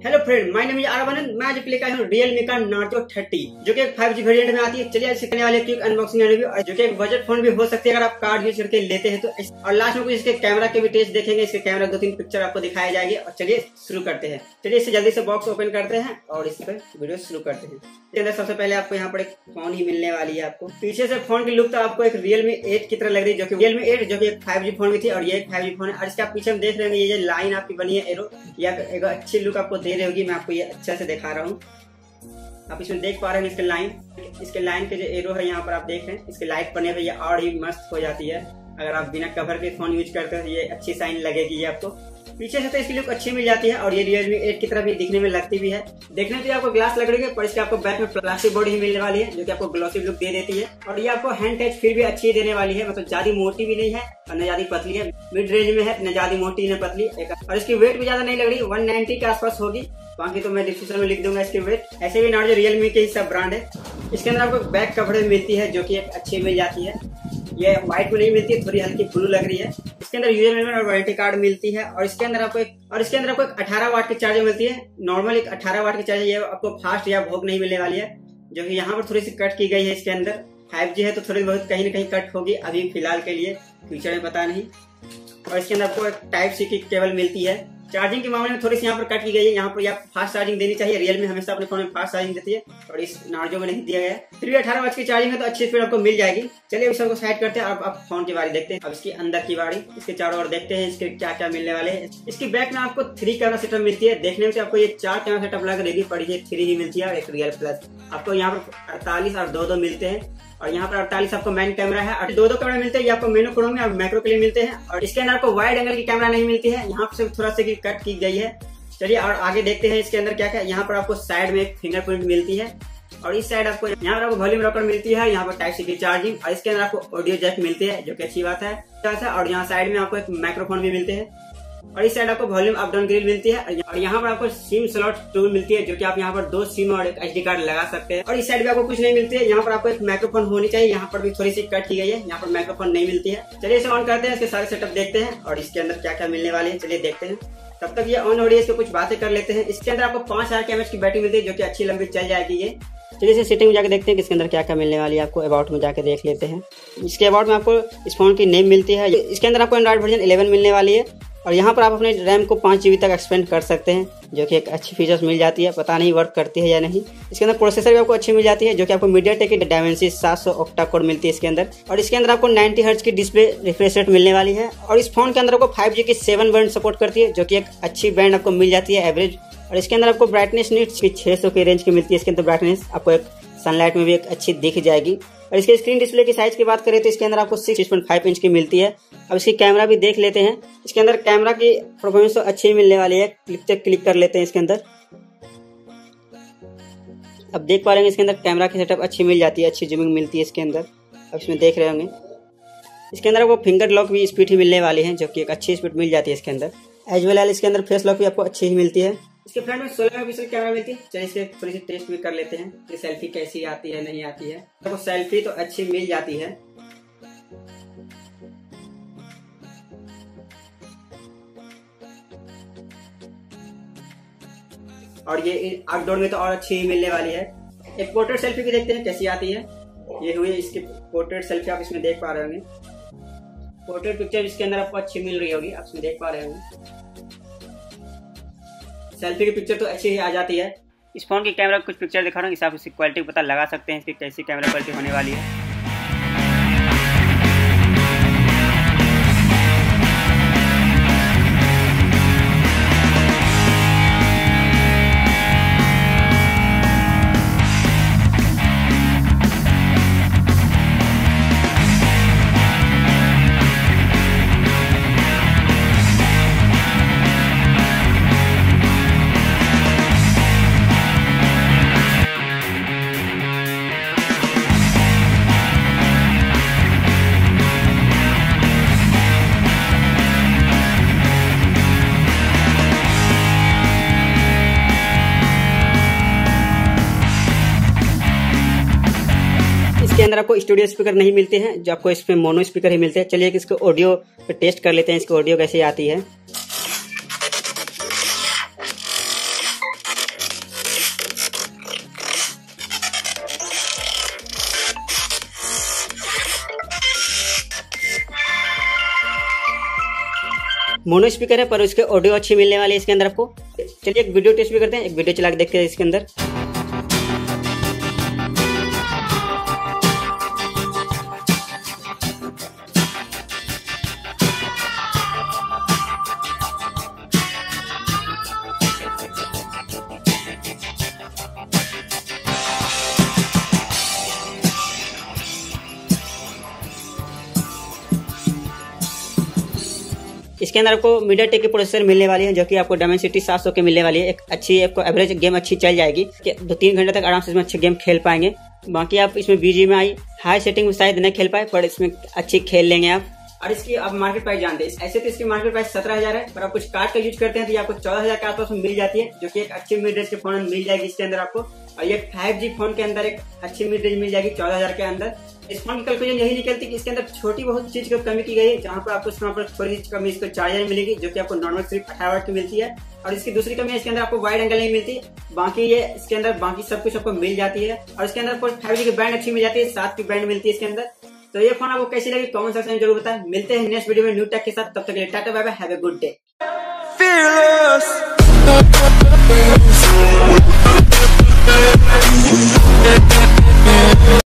Hello friend, my name is Aarvan. मैं आज लेकर आया हूँ Realme का Narzo 30 जो कि एक 5G वेरिएंट में आती है। चलिए आज सीखने वाले क्विक अनबॉक्सिंग रिव्यू, जो कि एक बजट फोन भी हो सकती है अगर आप कार्ड यूज करके लेते हैं तो। और लास्ट में कुछ इसके कैमरा के भी टेस्ट देखेंगे। इसके कैमरा 2-3 पिक्चर आपको दिखाई जाएगी। और चलिए शुरू करते हैं। चलिए इससे जल्दी से बॉक्स ओपन करते हैं और इस पर वीडियो शुरू करते हैं। इसके अंदर सबसे पहले आपको यहाँ पर एक फोन ही मिलने वाली है। आपको पीछे से फोन की लुक तो आपको एक Realme 8 की तरह लग रही है, जो कि Realme 8 जो कि एक 5G फोन भी थी और ये एक 5G फोन है। और इसके आप पीछे हम देख रहे हैं ये जो लाइन आपकी बनी है एरो, या एक अच्छी लुक आपको दे रही होगी। मैं आपको ये अच्छा से दिखा रहा हूँ। आप इसमें देख पा रहे हैं इसके लाइन के जो एरो है यहाँ पर आप देख रहे हैं। इसके लाइट पड़ने पे ये और ही मस्त हो जाती है। अगर आप बिना कवर के फोन यूज करते हैं ये अच्छी साइन लगेगी ये आपको। पीछे से तो इसकी लुक अच्छी मिल जाती है और ये Realme 8 की तरह भी दिखने में लगती भी है। देखने में तो आपको ग्लास लग रही है, पर इसके आपको बैक में प्लास्टिक बॉडी ही मिलने वाली है, जो कि आपको ग्लॉसी लुक दे देती है। और ये आपको हैंड टच फील भी अच्छी देने वाली है। मतलब ज्यादा मोटी भी नहीं है और न ज्यादा पतली है, मिड रेंज में है, न ज्यादा मोटी न पतली। और इसकी वेट भी ज्यादा नहीं लग रही, 190 के आसपास होगी। बाकी तो मैं डिस्क्रिप्शन में लिख दूंगा इसके वेट। ऐसे भी Narzo Realme के ही सब ब्रांड है। इसके अंदर आपको बैक कवरेज मिलती है जो कि एक अच्छी मिल जाती है। ये व्हाइट में नहीं मिलती है, थोड़ी हल्की ब्लू लग रही है। इसके अंदर यूजर मैनुअल और वारंटी कार्ड मिलती है। और इसके अंदर आपको एक 18 वाट की चार्जर मिलती है। नॉर्मल एक 18 वाट की चार्जर, ये आपको फास्ट या भोग नहीं मिलने वाली है, जो कि यहाँ पर थोड़ी सी कट की गई है। इसके अंदर 5G है तो थोड़ी बहुत कहीं न कहीं कट होगी अभी फिलहाल के लिए, फ्यूचर में पता नहीं। और इसके अंदर आपको एक Type-C की केबल मिलती है। चार्जिंग के मामले में थोड़ी सी यहाँ पर कट की गई है। यहाँ पर आप फास्ट चार्जिंग देनी चाहिए। Realme हमेशा अपने फोन में फास्ट चार्जिंग देती है और इस Narzo में नहीं दिया गया है। फिर भी 18 वाट की चार्जिंग है तो अच्छी स्पीड आपको मिल जाएगी। चलिए अब सबको साइड करते हैं। अब आप फोन की बारी देखते हैं। अब इसकी अंदर की बारी, इसके चारों ओर देखते हैं इसके क्या क्या मिलने वाले हैं। इसकी बैक में आपको 3 कैमरा सेटअप मिलती है। देखने में तो आपको ये 4 कैमरा सेटअप लग रही है, पर ये 3 ही मिलती है और एक रियल प्लस। आपको यहाँ पर 48 और 2-2 मिलते हैं। और यहाँ पर 48 आपको मेन कैमरा है और 2-2 कैमरा मिलते हैं। ये आपको मोनोक्रोम में और मैक्रो के लिए मिलते हैं। और इसके अंदर आपको वाइड एंगल की कैमरा नहीं मिलती है, यहाँ से थोड़ा सा कट की गई है। चलिए और आगे देखते हैं इसके अंदर क्या क्या। यहाँ पर आपको साइड में एक फिंगरप्रिंट मिलती है और इस साइड आपको यहाँ पर आपको वॉल्यूम रॉकर मिलती है। यहाँ पर Type-C की चार्जिंग और इसके अंदर आपको ऑडियो जैक मिलती है, जो कि अच्छी बात है। और यहाँ साइड में आपको एक माइक्रोफोन भी मिलते हैं और इस साइड आपको वॉल्यूम अप डाउन ग्रिल मिलती है। और यहाँ पर आपको सिम स्लॉट टूल मिलती है, जो कि आप यहाँ पर 2 सिम और एक SD कार्ड लगा सकते हैं। और इस साइड भी आपको कुछ नहीं मिलती है। यहाँ पर आपको एक माइक्रोफोन होनी चाहिए, यहाँ पर भी थोड़ी सी कट की गई है, यहाँ पर माइक्रोफोन नहीं मिलती है। चलिए इसे ऑन करते हैं, इसके सारे सेटअप देखते हैं और इसके अंदर क्या क्या मिलने वाले हैं चलिए देखते हैं। तब तक ये ऑन हो रही है, इसको कुछ बातें कर लेते हैं। इसके अंदर आपको 5000 mAh की बैटरी मिलती है, जो कि अच्छी लंबी चल जाएगी ये। चलिए इसे सेटिंग में जाकर देखते हैं कि इसके अंदर क्या क्या मिलने वाली है। आपको अबाउट में जाकर देख लेते हैं। इसके अबाउट में आपको इस फोन की नेम मिलती है। इसके अंदर आपको एंड्रॉइड वर्जन 11 मिलने वाली है। और यहाँ पर आप अपने रैम को 5 GB तक एक्सपेंड कर सकते हैं, जो कि एक अच्छी फीचर्स मिल जाती है। पता नहीं वर्क करती है या नहीं। इसके अंदर प्रोसेसर भी आपको अच्छी मिल जाती है, जो कि आपको MediaTek की Dimensity 700 ऑक्टा कोर मिलती है इसके अंदर। और इसके अंदर आपको 90 हर्ट्ज की डिस्प्ले रिफ्रेश रेट मिलने वाली है। और इस फोन के अंदर आपको 5G की 7 बैंड सपोर्ट करती है, जो कि एक अच्छी बैंड आपको मिल जाती है एवरेज। और इसके अंदर आपको ब्राइटनेस नीड्स की 600 की रेंज की मिलती है। इसके अंदर ब्राइटनेस आपको एक सनलाइट में भी एक अच्छी दिख जाएगी। और इसके स्क्रीन डिस्प्ले की साइज की बात करें तो इसके अंदर आपको 6.5 इंच की मिलती है। अब इसकी कैमरा भी देख लेते हैं। इसके अंदर कैमरा की परफॉर्मेंस तो अच्छी मिलने वाली है। क्लिक कर लेते हैं इसके अंदर। अब देख पा रहे हैं इसके अंदर कैमरा की सेटअप अच्छी मिल जाती है, अच्छी जूमिंग मिलती है इसके अंदर। अब इसमें देख रहे होंगे इसके अंदर आपको फिंगर लॉक भी स्पीड ही मिलने वाली है, जो कि एक अच्छी स्पीड मिल जाती है इसके अंदर। एज वेल एज इसके अंदर फेस लॉक भी आपको अच्छी ही मिलती है। इसके फ्रंट में 16 मेगापिक्सल कैमरा मिलती है। चलिए इसके थोड़ी सी टेस्ट भी कर लेते हैं कि सेल्फी कैसी आती है नहीं आती है। तो सेल्फी तो अच्छी मिल जाती है। और ये आउटडोर में तो और अच्छी ही मिलने वाली है। एक पोर्ट्रेट सेल्फी भी देखते हैं कैसी आती है। ये हुई इसकी पोर्ट्रेट सेल्फी, आप इसमें देख पा रहे होंगे। पोर्ट्रेट पिक्चर इसके अंदर आपको अच्छी मिल रही होगी, आप इसमें देख पा रहे होंगे। सेल्फी की पिक्चर तो अच्छी ही आ जाती है। इस फोन की कैमरा कुछ पिक्चर दिखा रहा हूँ, इससे आप इसकी क्वालिटी पता लगा सकते हैं इसकी कैसी कैमरा क्वालिटी होने वाली है। इसके अंदर आपको स्टूडियो स्पीकर नहीं मिलते हैं, जो आपको इसमें मोनो स्पीकर ही मिलते हैं। चलिए इसको ऑडियो पे टेस्ट कर लेते हैं, इसको ऑडियो कैसे आती है। मोनो स्पीकर है पर उसके ऑडियो अच्छी मिलने वाली है इसके अंदर आपको। चलिए एक वीडियो टेस्ट भी करते हैं, एक वीडियो चला के देखते हैं इसके अंदर। इसके अंदर आपको मीडियाटेक की प्रोसेसर मिलने वाली है जो कि आपको डायमेंसिटी 700 के मिलने वाली है। एक अच्छी आपको एवरेज गेम अच्छी चल जाएगी, 2-3 घंटे तक आराम से इसमें अच्छे गेम खेल पाएंगे। बाकी आप इसमें BGMI हाई सेटिंग में शायद नहीं खेल पाए पर इसमें अच्छी खेल लेंगे आप। और इसकी आप मार्केट प्राइस जानते हैं, ऐसे तो इसकी मार्केट प्राइस 17,000 है, पर आप कुछ कार्ड का यूज करते हैं तो ये आपको 14,000 के आसपास मिल जाती है, जो कि एक अच्छी मिड रेंज के फोन में मिल जाएगी इसके अंदर आपको। और ये 5G फोन के अंदर एक अच्छी मिड रेंज मिल जाएगी 14,000 के अंदर। इस फोन की कंक्लूजन यही निकलती है कि इसके अंदर छोटी बहुत चीज की कमी की गई है, जहाँ पर आपको पर थोड़ी कमी इसको चार्जर मिलेगी जो कि आपको नॉर्मल सिर्फ 18 वाट की मिलती है। और इसकी दूसरी कमी है इसके अंदर आपको वाइड एंगल नहीं मिलती, बाकी ये इसके अंदर बाकी सब कुछ आपको मिल जाती है। और इसके अंदर 5G की बैंड अच्छी मिल जाती है, 7 की बैंड मिलती है इसके अंदर। तो ये फोन आपको कैसी लगी कमेंट सेक्शन में जरूर बताएं। मिलते हैं नेक्स्ट वीडियो में न्यू टेक के साथ, तब तक के लिए tata bye bye, have a good day.